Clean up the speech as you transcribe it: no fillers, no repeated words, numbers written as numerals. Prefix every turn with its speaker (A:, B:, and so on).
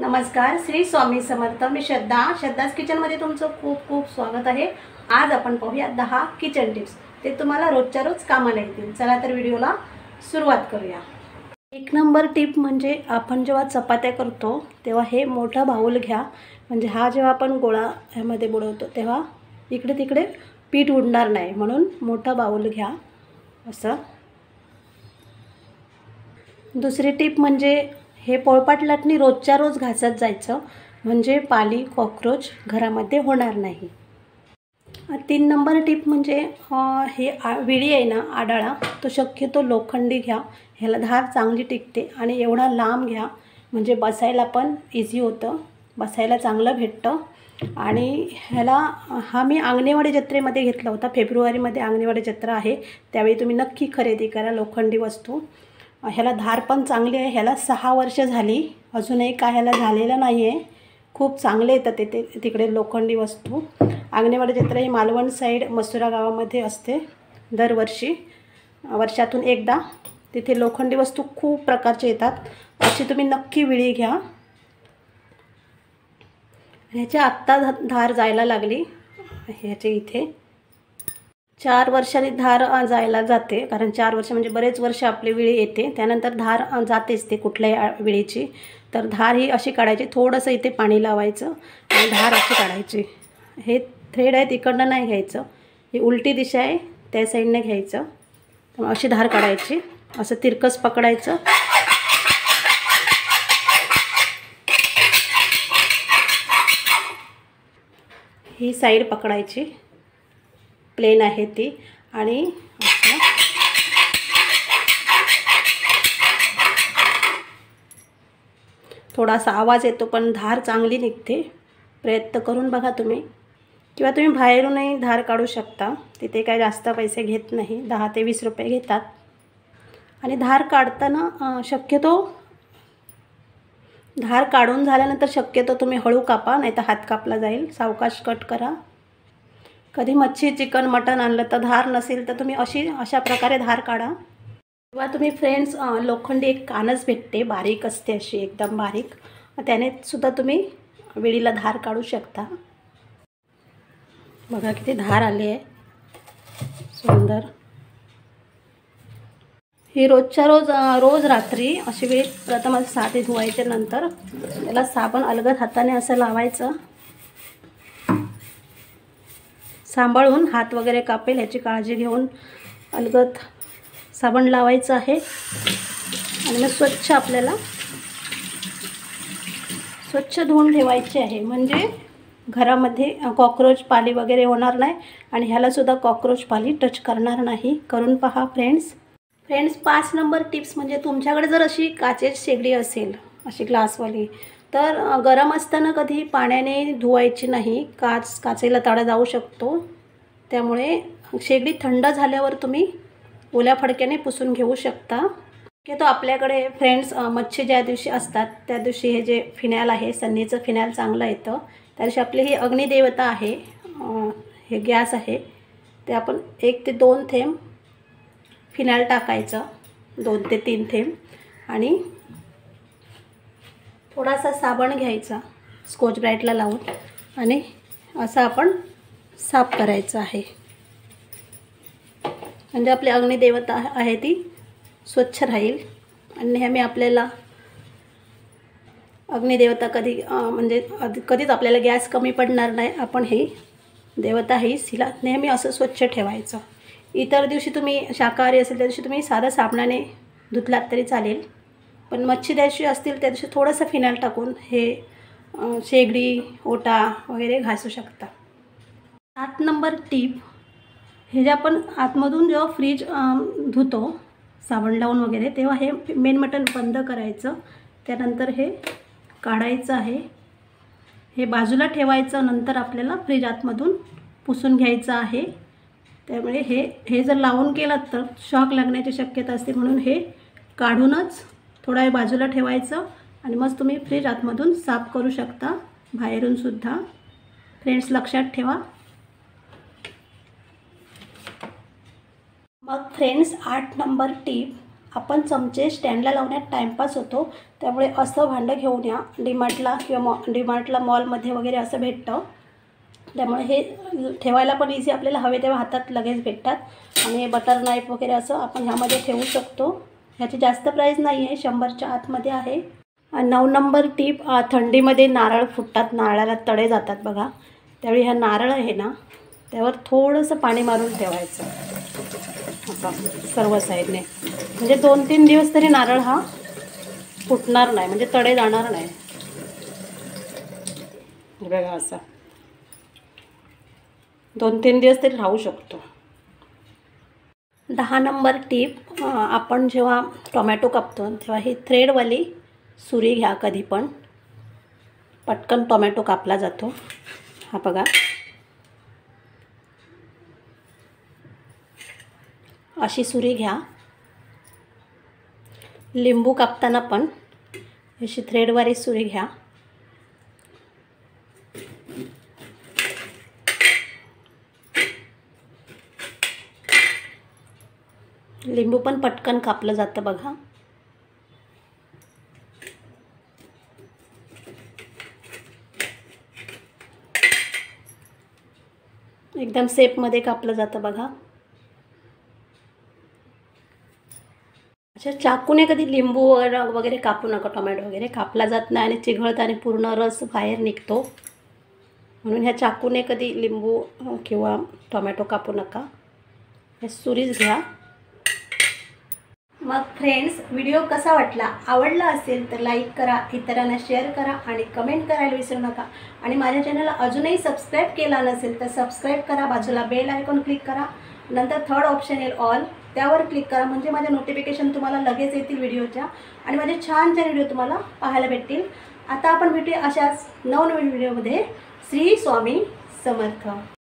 A: नमस्कार, श्री स्वामी समर्थ। मी श्रद्धाच किचनमध्ये तुमचं खूप खूप स्वागत आहे। आज आपण पाहूया 10 किचन टिप्स, ते तुम्हाला रोजच्या रोज कामाला येतील। चला तर व्हिडिओला सुरुवात करूया। एक नंबर टिप म्हणजे आपण जेव्हा चपात्या करतो तेव्हा हे मोठा बाउल घ्या, म्हणजे हा जेव्हा आपण गोळा ह्यामध्ये बुडवतो तेव्हा इकडे तिकडे पीठ उडणार नाही, म्हणून मोठा बाउल घ्या असं। दुसरी टिप म्हणजे हे पोळपाट लाटणी रोजच्या रोज घासत जायचं, म्हणजे पाली कॉकरोच घरामध्ये होणार नाही। 3 नंबर टिप म्हणजे हे विळी आहे ना, आडाळा, तो शक्यतो लोखंडी घ्या, ह्याला धार चांगली टिकते। आणि एवढा लांब घ्या म्हणजे बसायला पण इझी होतं, बसायला चांगलं भेटतं। आणि हा मी आंगणेवाडी जत्रेमध्ये घेतला होता। फेब्रुवारीमध्ये आंगणेवाडी जत्रा आहे, त्यावेळी तुम्ही नक्की खरेदी करा लोखंडी वस्तू। ह्याला धार पण चांगली आहे, ह्याला 6 वर्ष झाली, अजूनही काय ह्याला झालेलं नाही आहे। खूप चांगले येतात तिकडे लोखंडी वस्तू। आंगणेवाडी जत्रा ही मालवण साईड मसुरा गावामध्ये असते दरवर्षी, वर्षातून एकदा। तिथे लोखंडी वस्तू खूप प्रकारचे येतात, अशी तुम्ही नक्की विळी घ्या। ह्याच्या आत्ता धार जायला लागली, ह्याचे इथे 4 वर्षांनी धार जायला जाते, कारण 4 वर्ष म्हणजे बरेच वर्ष आपली विळी येते, त्यानंतर धार जातेच ते कुठल्याही विळीची। तर धार ही अशी काढायची, थोडंसं इथे पाणी लावायचं आणि धार अशी काढायची। हे थ्रेड आहे तिकडनं नाही घ्यायचं, ही उलटी दिशा आहे त्या साईडने घ्यायचं। तर अशी धार काढायची, असं तिरकस पकडायचं। ही साईड पकडायची, प्लेन आहे ती, आणि थोडासा आवाज येतो पण धार चांगली निघते। प्रयत्न करून बघा तुम्ही, किंवा तुम्ही बाहेरूनही धार काढू शकता, तिथे काय जास्त पैसे घेत नाही, 10 ते 20 रुपये घेतात। आणि धार काढताना शक्यतो धार काढून झाल्यानंतर शक्यतो तुम्ही हळू कापा, नाही तर हात कापला जाईल, सावकाश कट करा। कधी मच्छी चिकन मटण आणलं तर धार नसेल तर तुम्ही अशा प्रकारे धार काढा। किंवा तुम्ही फ्रेंड्स लोखंडी एक कानच भेटते, बारीक असते अशी एकदम बारीक, त्याने सुद्धा तुम्ही विळीला धार काढू शकता। बघा किती धार आली आहे, सुंदर। ही रोजच्या रोज रात्री अशी वेळी प्रथम साधी धुवायच्या, नंतर त्याला साबण अलगद हाताने असं लावायचं, सांभाळून, हात वगैरे कापेल याची काळजी घेऊन अलगद साबण लावायचं आहे। आणि मग स्वच्छ धुवून ठेवायचे आहे, म्हणजे घरामध्ये कॉकरोच पाली वगैरे होणार नाही, आणि ह्याला सुद्धा कॉकरोच पाली टच करणार नाही। करून पहा फ्रेंड्स। 5 नंबर टिप्स म्हणजे तुमच्याकडे जर अशी काचेची शेगडी असेल, अशी ग्लासवाली, तर गरम असताना कधी पाण्याने धुवायची नाही, काचेला तडा जाऊ शकतो। त्यामुळे शेगडी थंड झाल्यावर तुम्ही ओल्या फडक्याने पुसून घेऊ शकता। तो आपल्याकडे फ्रेंड्स मच्छी ज्या दिवशी असतात त्या दिवशी हे जे फिनाईल आहे, सन्नीचं फिनाईल चांगलं येतं। त्या दिवशी आपली ही अग्निदेवता आहे, हे गॅस आहे, ते आपण 1 ते 2 थेंब फिनाईल टाकायचं, 2 ते 3 थेंब, आणि थोडासा साबण घ्यायचा स्कॉच ब्राईटला लावून, आणि असं आपण साफ करायचं आहे, म्हणजे आपली अग्निदेवता आहे ती स्वच्छ राहील। आणि नेहमी आपल्याला अग्निदेवता कधीच आपल्याला गॅस कमी पडणार नाही। आपण ही देवता हिला नेहमी असं स्वच्छ ठेवायचं। इतर दिवशी तुम्ही शाकाहारी असेल त्या दिवशी तुम्ही साध्या साबणाने धुतलात तरी चालेल, पण मच्छी दिवशी असतील त्या दिवशी थोडंसं फिनाईल टाकून हे शेगडी, ओटा वगैरे घासू शकता। 7 नंबर टिप, हे जे आपण आतमधून जेव्हा फ्रीज धुतो साबण लावून वगैरे, तेव्हा हे मेन बटन बंद करायचं, त्यानंतर हे काढायचं आहे, हे बाजूला ठेवायचं, नंतर आपल्याला फ्रीज आतमधून पुसून घ्यायचं आहे। त्यामुळे हे जर लावून केलं तर शॉक लागण्याची शक्यता असते, म्हणून हे काढूनच थोडा वेळ बाजूला ठेवायचं, आणि मग तुम्ही फ्रीज आतमधून साफ करू शकता, बाहेरून सुद्धा। फ्रेंड्स लक्षात ठेवा। मग फ्रेंड्स 8 नंबर टिप, आपण चमचे स्टँडला लावण्यात टाईमपास होतो, त्यामुळे असं भांडं घेऊन या. डीमार्टला किंवा डीमार्टला मॉलमध्ये वगैरे असं भेटतं, त्यामुळे हे ठेवायला पण इझी, आपल्याला हवे तेव्हा हातात लगेच भेटतात. आणि बटर नाईफ वगैरे असं आपण ह्यामध्ये ठेवू शकतो. ह्याची जास्त प्राईस नाही आहे, 100च्या आतमध्ये आहे. 9 नंबर टीप, थंडीमध्ये नारळ फुटतात, नारळाला तडे जातात बघा. त्यावेळी हा नारळ आहे ना, त्यावर थोडंसं पाणी मारून ठेवायचं असं सर्व साईडने, म्हणजे 2-3 दिवस तरी नारळ हा फुटणार नाही, म्हणजे तडे जाणार नाही. बघा असं 2-3 दिवस तरी राहू शकतो. 10 नंबर टीप, आपण जेव्हा टोमॅटो कापतो तेव्हा ही थ्रेडवाली सुरी घ्या. कधी पण पटकन टोमॅटो कापला जातो. हा बघा, अशी सुरी घ्या. लिंबू कापताना पण अशी थ्रेडवाली सुरी घ्या. लिंबू पण पटकन कापलं जातं बघा. एकदम सेपमध्ये कापलं जातं बघा. अशा चाकूने कधी लिंबू वगैरे कापू नका. टोमॅटो वगैरे कापला जात नाही आणि चिघळतं आणि पूर्ण रस बाहेर निघतो, म्हणून ह्या चाकूने कधी लिंबू किंवा टोमॅटो कापू नका. हे सुरीच घ्या. मग फ्रेंड्स, व्हिडिओ कसा वाटला? आवडला असेल तर लाईक करा, इतरांना शेअर करा आणि कमेंट करायला विसरू नका. आणि माझ्या चॅनलला अजूनही सबस्क्राईब केला नसेल तर सबस्क्राईब करा. बाजूला बेल आयकॉन क्लिक करा. नंतर थर्ड ऑप्शन येईल ऑल, त्यावर क्लिक करा, म्हणजे माझ्या नोटिफिकेशन तुम्हाला लगेच येतील व्हिडिओच्या आणि माझे छान छान व्हिडिओ तुम्हाला पाहायला भेटतील. आता आपण भेटूया अशाच नवनवीन व्हिडिओमध्ये. श्री स्वामी समर्थ.